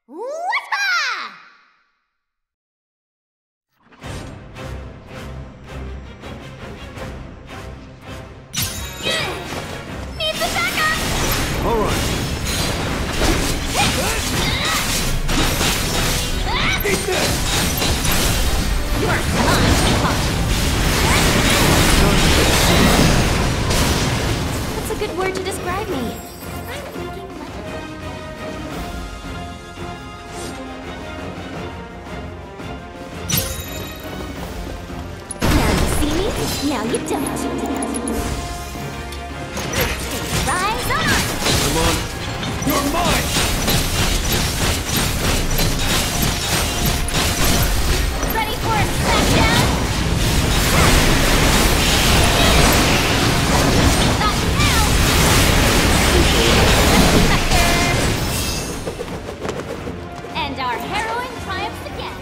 What's Needs a backup! All right. Eat this! You are mine, That's a good word to describe me. I'm thinking Now you see me, now you don't. Rise on! Come on. You're mine! Ready for a smackdown? Not now! And our heroine triumphs again.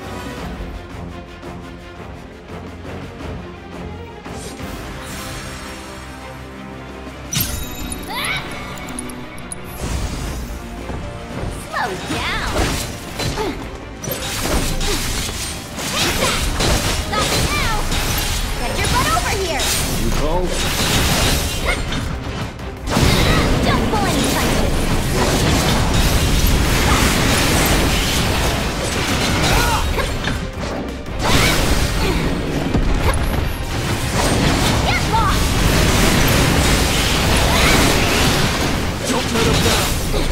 Slow down! Take that! Stop it now! Get your butt over here! You called? Don't pull any punches! Get lost! Don't let him down!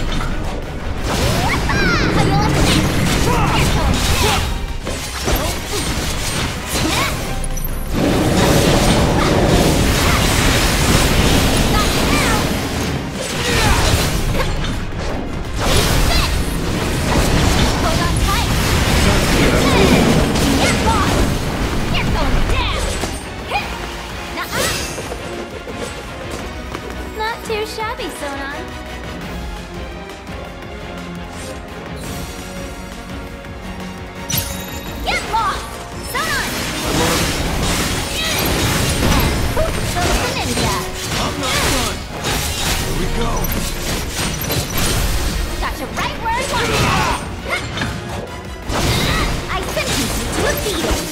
How you like this? Not now! Hold on tight! Get lost! You're going down! Nuh-uh! Not too shabby, Sonon. Get lost! Sonon! Poof goes the ninja! I'm not done! Here we go! Got you right where I want you! I sentence you to a beating!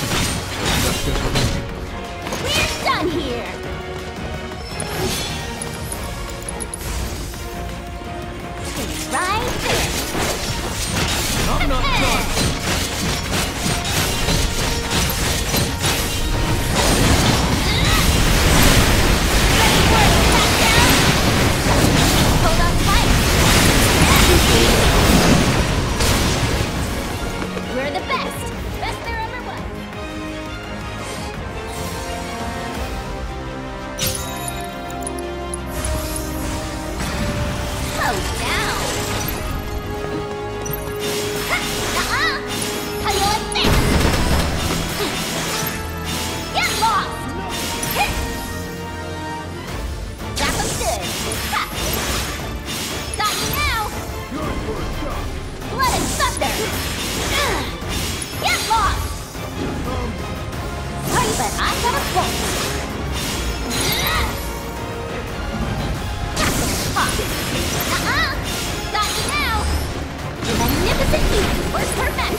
We're done here! Stay right there! I'm not done! Ready for a smackdown? Hold on tight! We're the best! Best there ever was! Slow down! Nuh-uh! How you like this? Get lost! That was good! Ha! Got you now! You're first shot! Blood and thunder! Get lost! Sorry, but I got a bolt! Uh-uh! Got you now! Magnificent beauty! Where's her neck?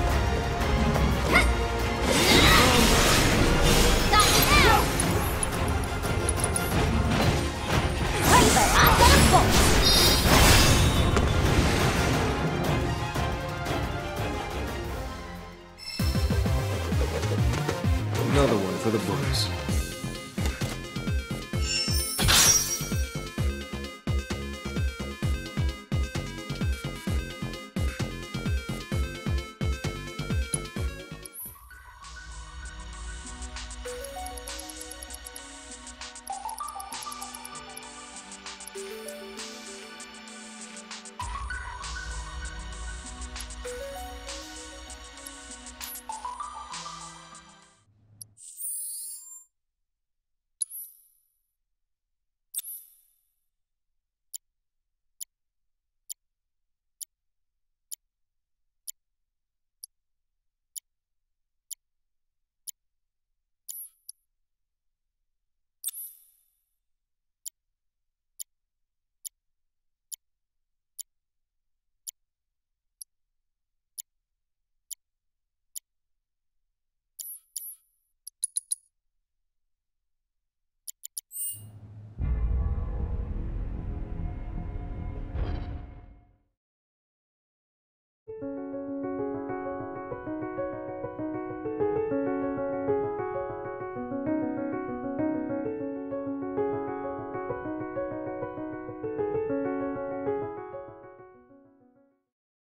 Got you now! Sorry, but I got a bolt! Another one for the books.